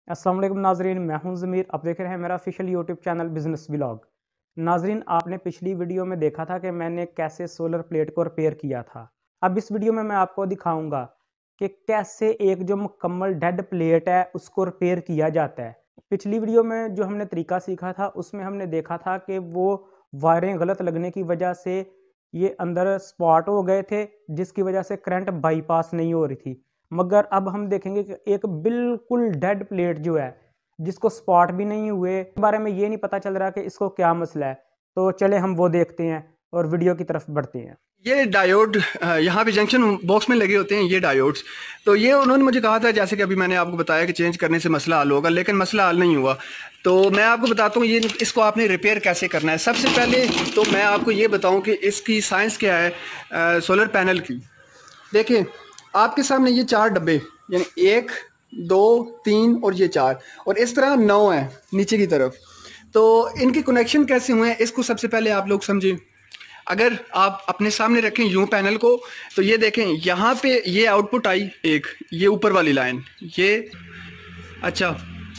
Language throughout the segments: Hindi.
अस्सलाम वालेकुम नाजरीन, मैं हूं ज़मीर। आप देख रहे हैं मेरा official YouTube channel business vlog. नाजरीन, आपने पिछली वीडियो में देखा था कि मैंने कैसे सोलर प्लेट को रिपेयर किया था। अब इस वीडियो में मैं आपको दिखाऊंगा कि कैसे एक जो मुकम्मल डेड प्लेट है उसको रिपेयर किया जाता है। पिछली वीडियो में जो हमने तरीका सीखा था उसमें हमने देखा था कि वो वायरें गलत लगने की वजह से ये अंदर स्पॉट हो गए थे, जिसकी वजह से करंट बाईपास नहीं हो रही थी। मगर अब हम देखेंगे कि एक बिल्कुल डेड प्लेट जो है, जिसको स्पॉट भी नहीं हुए, इस बारे में ये नहीं पता चल रहा कि इसको क्या मसला है। तो चले हम वो देखते हैं और वीडियो की तरफ बढ़ते हैं। ये डायोड यहाँ पे जंक्शन बॉक्स में लगे होते हैं, ये डायोड्स। तो ये उन्होंने मुझे कहा था, जैसे कि अभी मैंने आपको बताया कि चेंज करने से मसला हल होगा, लेकिन मसला हल नहीं हुआ। तो मैं आपको बताता हूँ ये इसको आपने रिपेयर कैसे करना है। सबसे पहले तो मैं आपको ये बताऊँ कि इसकी साइंस क्या है सोलर पैनल की। देखिए आपके सामने ये 4 डब्बे, यानी 1 2 3 और ये 4, और इस तरह 9 है नीचे की तरफ। तो इनके कनेक्शन कैसे हुए हैं इसको सबसे पहले आप लोग समझें। अगर आप अपने सामने रखें यूं पैनल को, तो ये देखें यहाँ पे ये आउटपुट आई एक, ये ऊपर वाली लाइन, ये अच्छा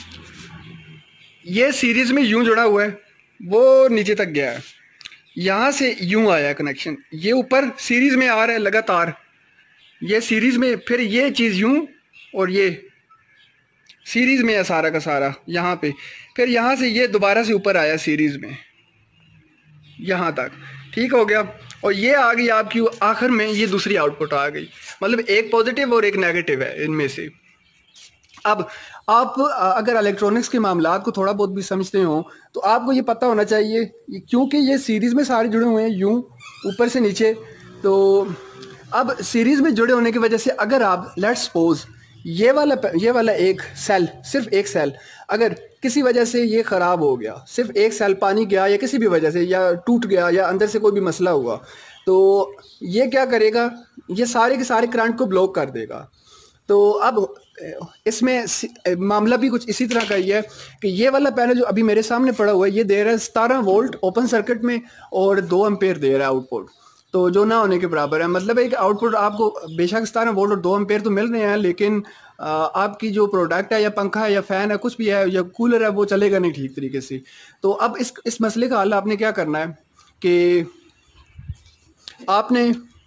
ये सीरीज में यूं जुड़ा हुआ है, वो नीचे तक गया है, यहाँ से यूं आया कनेक्शन, ये ऊपर सीरीज में आ रहा है लगातार, ये सीरीज में, फिर ये चीज़ यूं, और ये सीरीज में है सारा का सारा यहाँ पे, फिर यहाँ से ये दोबारा से ऊपर आया सीरीज में यहाँ तक, ठीक हो गया। और ये आ गई आपकी आखिर में, ये दूसरी आउटपुट आ गई, मतलब एक पॉजिटिव और एक नेगेटिव है इनमें से। अब आप अगर इलेक्ट्रॉनिक्स के मामलात को थोड़ा बहुत भी समझते हो तो आपको ये पता होना चाहिए, क्योंकि ये सीरीज़ में सारे जुड़े हुए हैं यूं ऊपर से नीचे। तो अब सीरीज़ में जुड़े होने की वजह से अगर आप लेट्स सपोज ये वाला एक सेल, सिर्फ एक सेल अगर किसी वजह से ये ख़राब हो गया, सिर्फ एक सेल पानी गया या किसी भी वजह से, या टूट गया या अंदर से कोई भी मसला हुआ, तो ये क्या करेगा, ये सारे के सारे करंट को ब्लॉक कर देगा। तो अब इसमें मामला भी कुछ इसी तरह का ही है कि ये वाला पैनल जो अभी मेरे सामने पड़ा हुआ है, ये दे रहा है 17 वोल्ट ओपन सर्किट में और 2 एम्पेयर दे रहा है आउटपुट, तो जो ना होने के बराबर है। मतलब एक आउटपुट आपको बेशक 17 वोल्ट और 2 एम्पेयर तो मिल रहे हैं, लेकिन आपकी जो प्रोडक्ट है या पंखा है या फ़ैन है कुछ भी है या कूलर है, वो चलेगा नहीं ठीक तरीके से। तो अब इस मसले का हल आपने क्या करना है कि आपने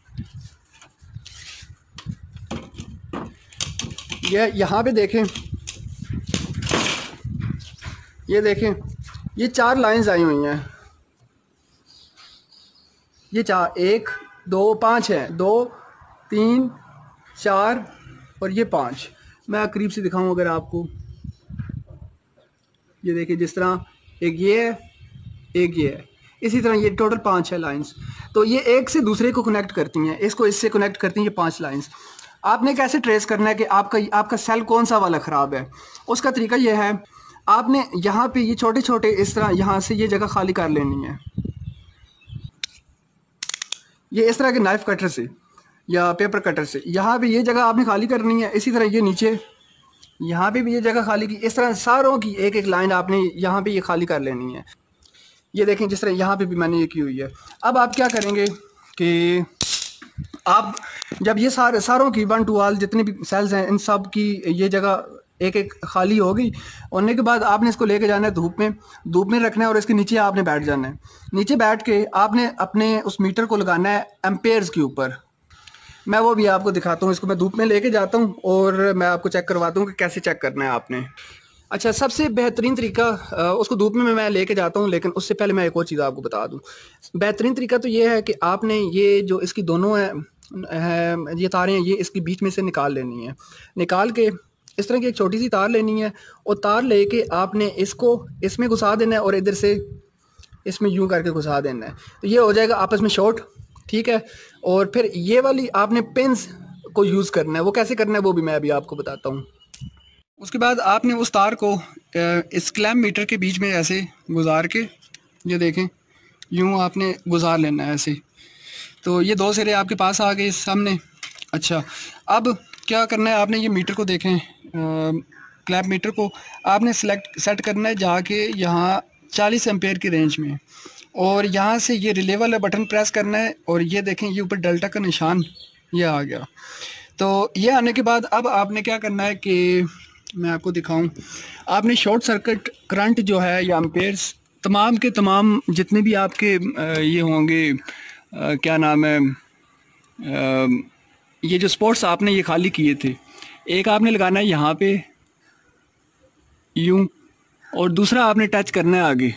ये यहाँ पे देखें, ये देखें ये 4 लाइंस आई हुई हैं, ये 4 1 2 5 हैं, 2 3 4 और ये 5। मैं करीब से दिखाऊं अगर आपको, ये देखिए जिस तरह एक ये है एक ये है, इसी तरह ये टोटल 5 है लाइंस। तो ये एक से दूसरे को कनेक्ट करती हैं, इसको इससे कनेक्ट करती हैं, ये 5 लाइंस। आपने कैसे ट्रेस करना है कि आपका सेल कौन सा वाला ख़राब है, उसका तरीका ये है, आपने यहाँ पे ये छोटे छोटे इस तरह यहाँ से ये जगह खाली कर लेनी है, ये इस तरह के नाइफ कटर से या पेपर कटर से यहाँ पे ये जगह आपने खाली करनी है। इसी तरह ये नीचे यहाँ पे भी ये जगह खाली की, इस तरह सारों की एक एक लाइन आपने यहाँ पे ये खाली कर लेनी है। ये देखें जिस तरह यहाँ पे भी मैंने ये की हुई है। अब आप क्या करेंगे कि आप जब ये सारों की 1 to all जितने भी सेल्स हैं इन सब की ये जगह एक एक खाली होगी, होने के बाद आपने इसको लेके जाना है धूप में रखना है, और इसके नीचे आपने बैठ जाना है। नीचे बैठ के आपने अपने उस मीटर को लगाना है एम्पेयर्स के ऊपर। मैं वो भी आपको दिखाता हूँ, इसको मैं धूप में लेके जाता हूँ और मैं आपको चेक करवाता हूँ कि कैसे चेक करना है आपने। अच्छा, सबसे बेहतरीन तरीका, उसको धूप में मैं लेके जाता हूँ, लेकिन उससे पहले मैं एक और चीज़ आपको बता दूँ। बेहतरीन तरीका तो ये है कि आपने ये जो इसकी दोनों ये तारें हैं, ये इसके बीच में से निकाल लेनी है। निकाल के इस तरह की एक छोटी सी तार लेनी है, और तार लेके आपने इसको इसमें घुसा देना है और इधर से इसमें यूं करके घुसा देना है, तो ये हो जाएगा आपस में शॉर्ट, ठीक है। और फिर ये वाली आपने पिन्स को यूज़ करना है, वो कैसे करना है वो भी मैं अभी आपको बताता हूँ। उसके बाद आपने उस तार को इस क्लैम्प मीटर के बीच में ऐसे गुजार के, ये देखें यूं आपने गुजार लेना है ऐसे। तो ये 2 सिरे आपके पास आ गए सामने। अच्छा, अब क्या करना है, आपने ये मीटर को देखें, क्लैम्प मीटर को आपने सेट करना है जाके यहाँ 40 एम्पेयर की रेंज में, और यहाँ से ये रिले वाला बटन प्रेस करना है, और ये देखें ये ऊपर डेल्टा का निशान ये आ गया। तो ये आने के बाद अब आपने क्या करना है कि मैं आपको दिखाऊं, आपने शॉर्ट सर्किट करंट जो है या एम्पेयर्स तमाम के तमाम जितने भी आपके ये होंगे, क्या नाम है, ये जो स्पॉट्स आपने ये खाली किए थे, एक आपने लगाना है यहाँ पे यूं, और दूसरा आपने टच करना है आगे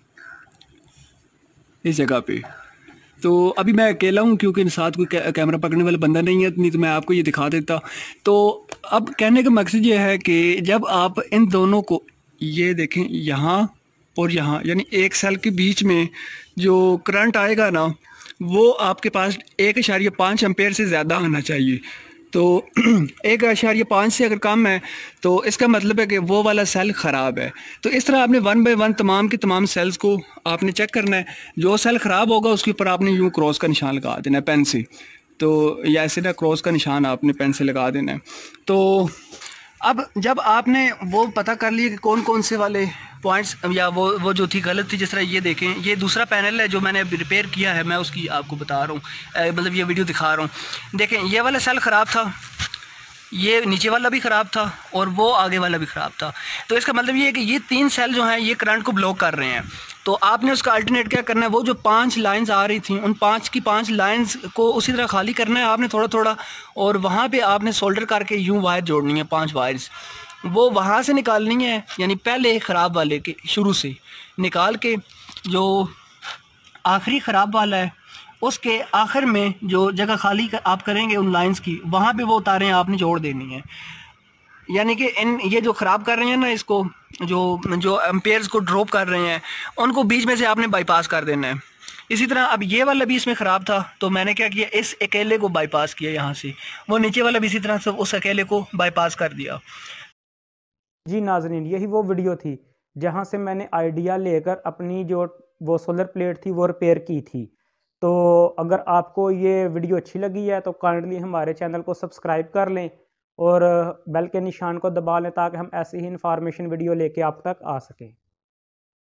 इस जगह पे। तो अभी मैं अकेला हूँ क्योंकि साथ कोई कैमरा पकड़ने वाला बंदा नहीं है, नहीं तो मैं आपको ये दिखा देता। तो अब कहने का मकसद ये है कि जब आप इन दोनों को ये देखें, यहाँ और यहाँ, यानी एक सेल के बीच में जो करंट आएगा ना, वो आपके पास 1.5 एम्पेयर से ज़्यादा आना चाहिए। तो 1.5 से अगर कम है तो इसका मतलब है कि वो वाला सेल ख़राब है। तो इस तरह आपने 1 बाय 1 तमाम के तमाम सेल्स को आपने चेक करना है। जो सेल ख़राब होगा उसके ऊपर आपने यूँ क्रॉस का निशान लगा देना है पेन से। तो या ऐसे ना क्रॉस का निशान आपने पेन से लगा देना है। तो अब जब आपने वो पता कर लिया कि कौन कौन से वाले पॉइंट्स या वो जो थी गलत थी, जिस तरह ये देखें, ये दूसरा पैनल है जो मैंने अभी रिपेयर किया है, मैं उसकी आपको बता रहा हूँ, मतलब ये वीडियो दिखा रहा हूँ। देखें ये वाला सेल ख़राब था, ये नीचे वाला भी ख़राब था और वो आगे वाला भी ख़राब था। तो इसका मतलब ये है कि ये 3 सेल जो हैं ये करंट को ब्लॉक कर रहे हैं। तो आपने उसका अल्टरनेट क्या करना है, वो जो 5 लाइंस आ रही थी उन 5 की 5 लाइंस को उसी तरह खाली करना है आपने थोड़ा थोड़ा, और वहाँ पे आपने सोल्डर करके यूँ वायर जोड़नी है, 5 वायर्स वो वहाँ से निकालनी है, यानी पहले ख़राब वाले के शुरू से निकाल के जो आखिरी ख़राब वाला है उसके आखिर में जो जगह खाली आप करेंगे उन लाइंस की, वहाँ पे वो तारें आपने जोड़ देनी है। यानी कि इन ये जो ख़राब कर रहे हैं ना, इसको जो एम्पेयर्स को ड्रॉप कर रहे हैं, उनको बीच में से आपने बाईपास कर देना है। इसी तरह अब ये वाला भी इसमें ख़राब था, तो मैंने क्या किया, इस अकेले को बाईपास किया यहाँ से, वो नीचे वाला भी इसी तरह से उस अकेले को बाईपास कर दिया। जी नाज़रीन, यही वो वीडियो थी जहाँ से मैंने आइडिया लेकर अपनी जो वो सोलर प्लेट थी वो रिपेयर की थी। तो अगर आपको ये वीडियो अच्छी लगी है तो काइंडली हमारे चैनल को सब्सक्राइब कर लें और बेल के निशान को दबा लें ताकि हम ऐसी ही इंफॉर्मेशन वीडियो लेके आप तक आ सकें।